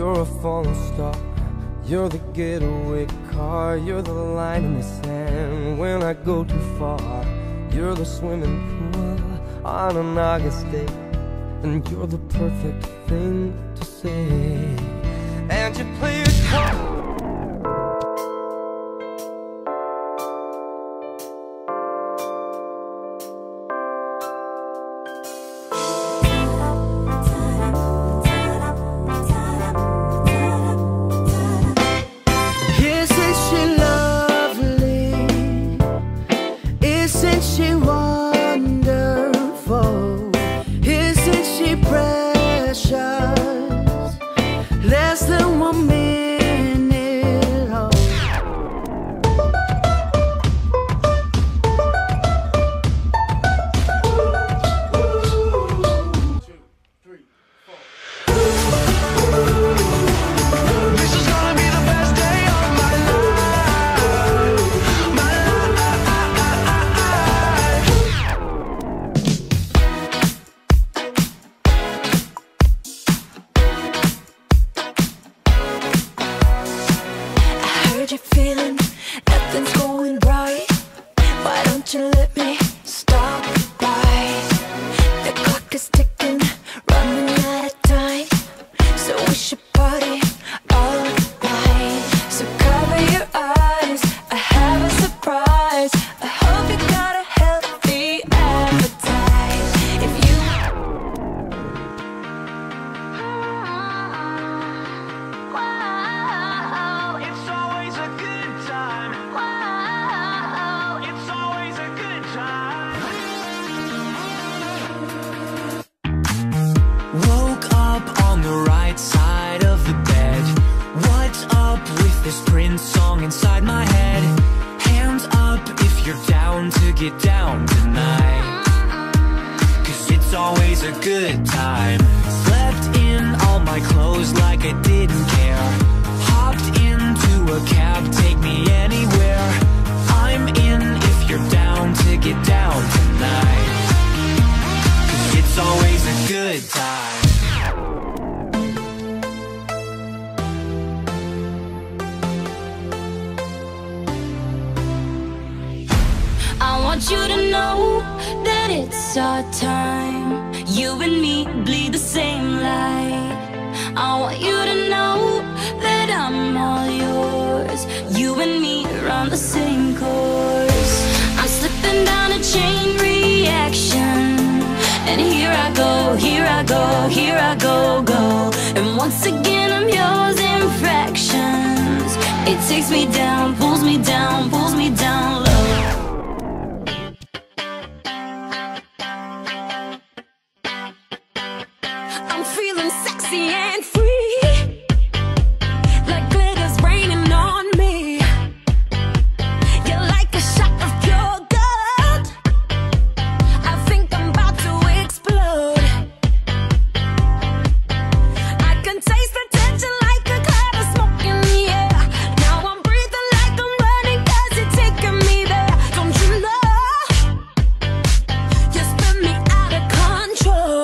You're a falling star, you're the getaway car, you're the line in the sand when I go too far. You're the swimming pool on an August day, and you're the perfect thing to say. And you play it cold. Isn't she wonderful? Isn't she precious? Less than 1 minute old. This is gonna be the best day of my life. My You're feeling nothing's going right. Why don't you let me stop by? The clock is ticking, running out of time, so we should party all night. So cover your eyes, I have a surprise. I hope you got a healthy appetite. If you It's always a good time. It's always a good time. Woke up on the right side of the bed. What's up with this Prince song inside my head? Hands up if you're down to get down tonight. 'Cause it's always a good time. Slept in all my clothes like I didn't care. Hopped into a cab, take me anywhere. I'm in if you're down to get down tonight. 'Cause it's always a good time. I want you to know that it's our time. You and me bleed the same light. I want you to know that I'm all yours. You and me run the same course. I'm slipping down a chain reaction, and here I go, here I go, here I go, go. And once again I'm yours in fractions. It takes me down, pulls me down, pulls me down low. I'm feeling sexy and free, like glitter's raining on me. You're like a shot of pure gold. I think I'm about to explode. I can taste the tension like a cloud of smoke in the air. Now I'm breathing like I'm running 'cause you're taking me there. Don't you know? You spin me out of control.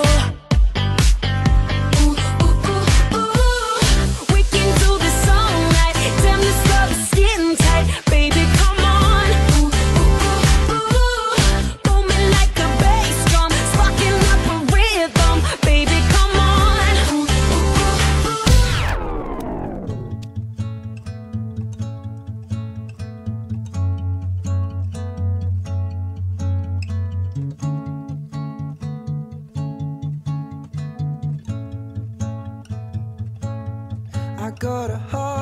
We can do this all night. Damn, this love is getting tight. Baby, come on. Booming like a bass drum, sparking up a rhythm. Baby, come on. I got a heart